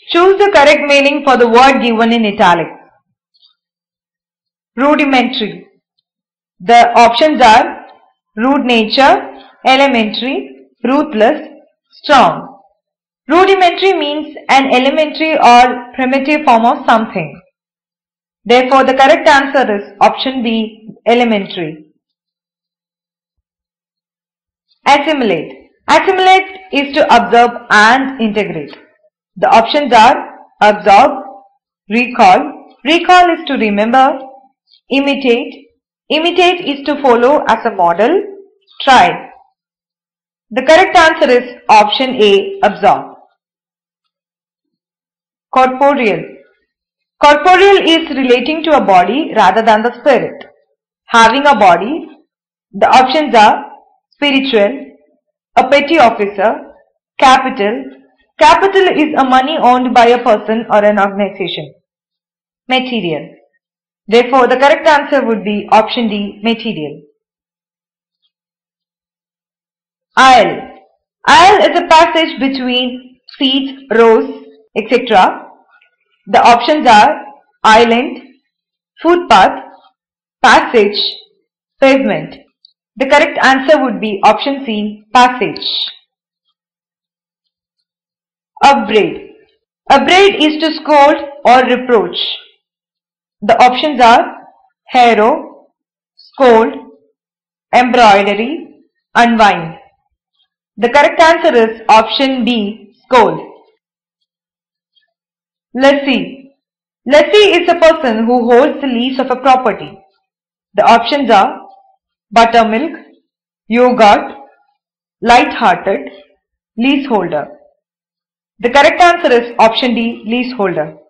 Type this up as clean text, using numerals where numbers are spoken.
Choose the correct meaning for the word given in italics. Rudimentary. The options are rude nature, elementary, ruthless, strong. Rudimentary means an elementary or primitive form of something. Therefore, the correct answer is option B, elementary. Assimilate. Assimilate is to absorb and integrate. The options are absorb, recall. Recall is to remember. Imitate. Imitate is to follow as a model. Try. The correct answer is option A, absorb. Corporeal. Corporeal is relating to a body rather than the spirit. Having a body. The options are spiritual, a petty officer, capital. Capital is a money owned by a person or an organization. Material. Therefore, the correct answer would be option D, material. Aisle. Aisle is a passage between seats, rows, etc. The options are island, footpath, passage, pavement. The correct answer would be option C, passage. Upbraid. Upbraid is to scold or reproach. The options are harrow, scold, embroidery, unwind. The correct answer is option B, scold. Lessee. Lessee is a person who holds the lease of a property. The options are buttermilk, yogurt, light-hearted, leaseholder. The correct answer is option D, leaseholder.